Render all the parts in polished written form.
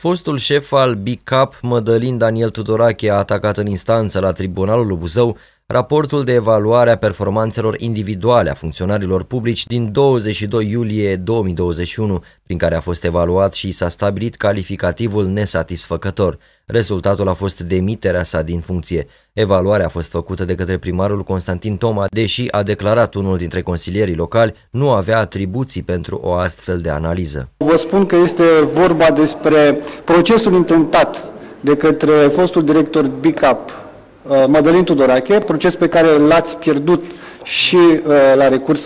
Fostul șef al BICAP, Mădălin Daniel Tudorache, a atacat în instanță la Tribunalul Buzău raportul de evaluare a performanțelor individuale a funcționarilor publici din 22 iulie 2021, prin care a fost evaluat și s-a stabilit calificativul nesatisfăcător. Rezultatul a fost demiterea sa din funcție. Evaluarea a fost făcută de către primarul Constantin Toma, deși a declarat unul dintre consilierii locali nu avea atribuții pentru o astfel de analiză. Vă spun că este vorba despre procesul intentat de către fostul director BICAP, Mădălin Tudorache, proces pe care l-ați pierdut și la recurs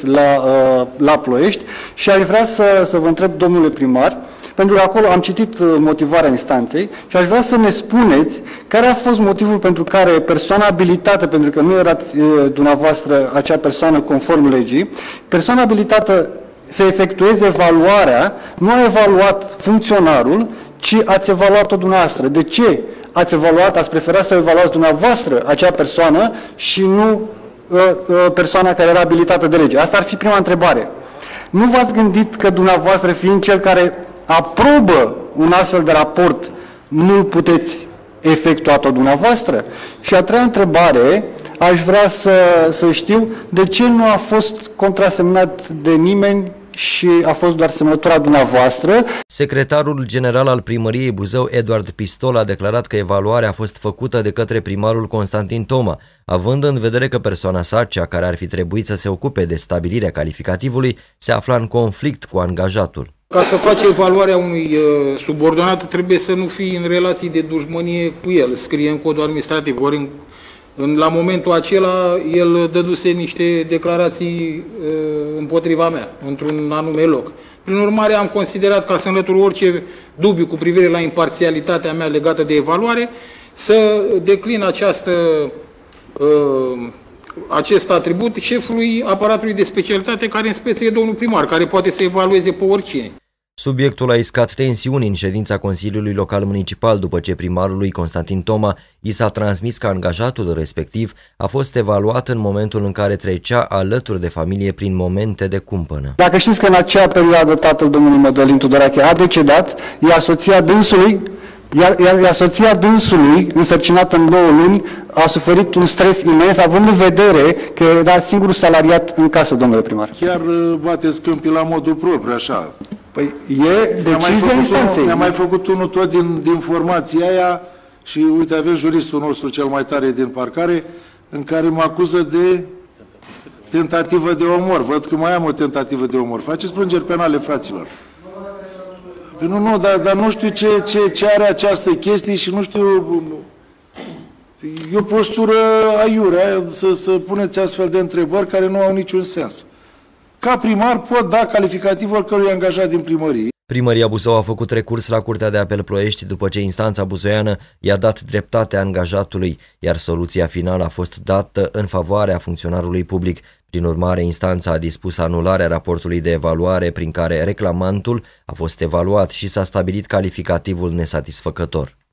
la Ploiești, și aș vrea să vă întreb, domnule primar, pentru că acolo am citit motivarea instanței și aș vrea să ne spuneți care a fost motivul pentru care persoana abilitată, pentru că nu erați dumneavoastră acea persoană conform legii, persoana abilitată să efectueze evaluarea, nu a evaluat funcționarul, ci ați evaluat-o dumneavoastră. De ce ați evaluat, ați preferat să evaluați dumneavoastră acea persoană și nu persoana care era abilitată de lege? Asta ar fi prima întrebare. Nu v-ați gândit că dumneavoastră, fiind cel care aprobă un astfel de raport, nu-l puteți efectua tot dumneavoastră? Și a treia întrebare, aș vrea să știu de ce nu a fost contrasemnat de nimeni și a fost doar semnătura dumneavoastră. Secretarul general al primăriei Buzău, Eduard Pistol, a declarat că evaluarea a fost făcută de către primarul Constantin Toma, având în vedere că persoana sa, cea care ar fi trebuit să se ocupe de stabilirea calificativului, se afla în conflict cu angajatul. Ca să faci evaluarea unui subordonat, trebuie să nu fii în relații de dușmănie cu el, scrie în codul administrativ, ori la momentul acela el dăduse niște declarații împotriva mea, într-un anume loc. Prin urmare, am considerat, ca să înlătur orice dubiu cu privire la imparțialitatea mea legată de evaluare, să declin acest atribut șefului aparatului de specialitate, care în speță e domnul primar, care poate să evalueze pe oricine. Subiectul a iscat tensiuni în ședința Consiliului Local Municipal după ce primarului Constantin Toma i s-a transmis că angajatul respectiv a fost evaluat în momentul în care trecea alături de familie prin momente de cumpănă. Dacă știți că în acea perioadă tatăl domnului Mădălin Tudorache a decedat, iar soția dânsului, însărcinată în 2 luni, a suferit un stres imens, având în vedere că era singurul salariat în casă, domnule primar. Chiar bateți câmpii la modul propriu, așa. Păi e decizia instanței. Ne-a mai făcut unul tot din formația aia și uite, avem juristul nostru cel mai tare din parcare, în care mă acuză de tentativă de omor. Văd că mai am o tentativă de omor. Faceți plângeri penale, fraților. Păi nu, dar nu știu ce are această chestie și nu știu... E o postură aiurea să puneți astfel de întrebări care nu au niciun sens. Ca primar pot da calificativul oricărui angajat din primărie. Primăria Buzău a făcut recurs la Curtea de Apel Ploiești după ce instanța buzoiană i-a dat dreptate angajatului, iar soluția finală a fost dată în favoarea funcționarului public. Prin urmare, instanța a dispus anularea raportului de evaluare prin care reclamantul a fost evaluat și s-a stabilit calificativul nesatisfăcător.